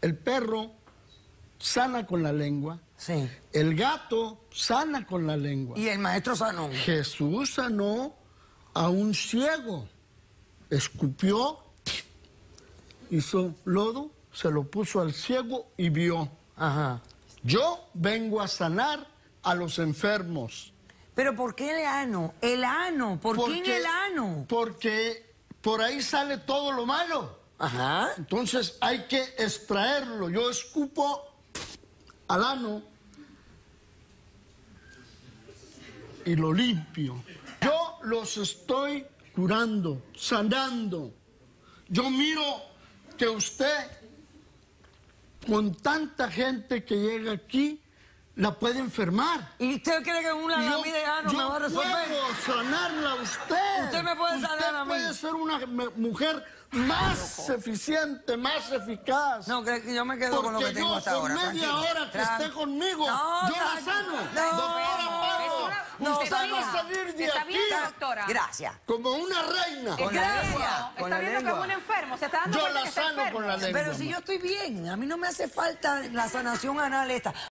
El perro sana con la lengua. Sí. El gato sana con la lengua. Y el maestro sanó. Jesús sanó a un ciego. Escupió, hizo lodo, se lo puso al ciego y vio. Ajá. Yo vengo a sanar a los enfermos. ¿Pero por qué el ano? El ano. ¿Por qué en el ano? Porque por ahí sale todo lo malo. Ajá. Entonces hay que extraerlo. Yo escupo al ano y lo limpio. Yo los estoy curando, sanando. Yo miro que usted, con tanta gente que llega aquí, la puede enfermar. ¿Y usted cree que en una lámina de ano me va a resolver? Yo puedo sanarla a usted. Usted me puede sanar a mí. Usted puede ser una mujer más eficiente, más eficaz. No, que yo me quedo con lo que tengo hasta ahora. Porque yo, por media hora que esté conmigo, No, yo la sano. no, Doctora Pablo, usted va a salir de está aquí bien, doctora. Gracias. como una reina. Con la lengua. Está viendo que es un enfermo, se está dando Yo cuenta la que está sano enfermo. con la lengua. Pero si yo estoy bien, a mí no me hace falta la sanación anal esta.